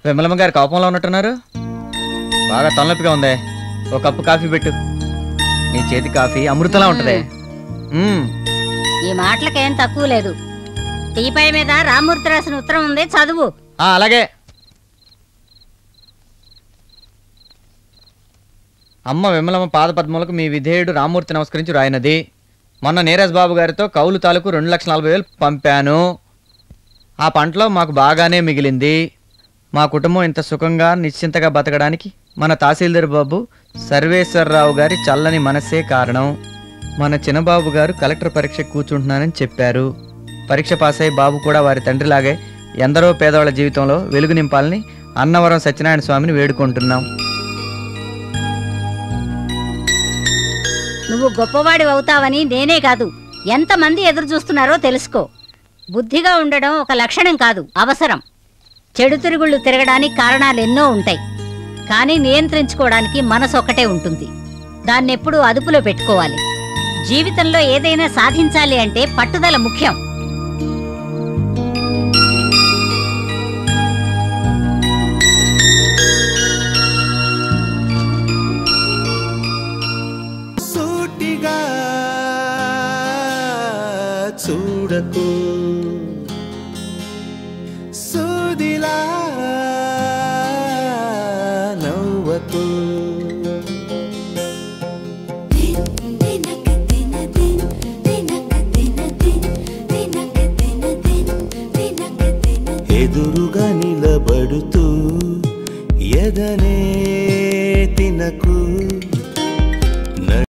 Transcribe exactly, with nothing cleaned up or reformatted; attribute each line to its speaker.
Speaker 1: విమలమ్మ గారు కోపంలో ఉన్నట్టున్నారు. బాగా తలనొప్పిగా ఉంది. ఒక కప్పు కాఫీ పెట్టు. నీ చేతి కాఫీ అమృతంలా ఉంటది.
Speaker 2: ఈ మాటలకేం తక్కువ లేదు. టీపై మీద రామూర్తి రాసిన ఉత్తరం ఉంది, చదువు.
Speaker 1: అలాగే. అమ్మ విమలమ్మ పాదపద్మలకు మీ విధేయుడు రామూర్తి నమస్కరించి రాయినది. మొన్న నీరజ్ బాబు గారితో కౌలు తాలూకు రెండు లక్షల నలభై వేలు పంపాను. ఆ పంటలో మాకు బాగానే మిగిలింది. మా కుటుంబం ఇంత సుఖంగా నిశ్చింతగా బతకడానికి మన తహసీల్దార్ బాబు సర్వేశ్వరరావు గారి చల్లని మనస్సే కారణం. మన చిన్నబాబు గారు కలెక్టర్ పరీక్ష కూర్చుంటున్నానని చెప్పారు. పరీక్ష పాస్ అయ్యి బాబు కూడా వారి తండ్రిలాగే ఎందరో పేదవాళ్ళ జీవితంలో వెలుగు నింపాలని అన్నవరం సత్యనారాయణ స్వామిని వేడుకుంటున్నాం.
Speaker 2: నువ్వు గొప్పవాడి అవుతావని నేనే కాదు, ఎంతమంది ఎదురు చూస్తున్నారో తెలుసుకో. బుద్ధిగా ఉండడం ఒక లక్షణం కాదు, అవసరం. చెడు తిరుగుళ్ళు తిరగడానికి కారణాలు ఎన్నో ఉంటాయి, కానీ నియంత్రించుకోవడానికి మనసు ఒక్కటే ఉంటుంది. దాన్నెప్పుడూ అదుపులో పెట్టుకోవాలి. జీవితంలో ఏదైనా సాధించాలి అంటే పట్టుదల ముఖ్యం.
Speaker 3: చూడకు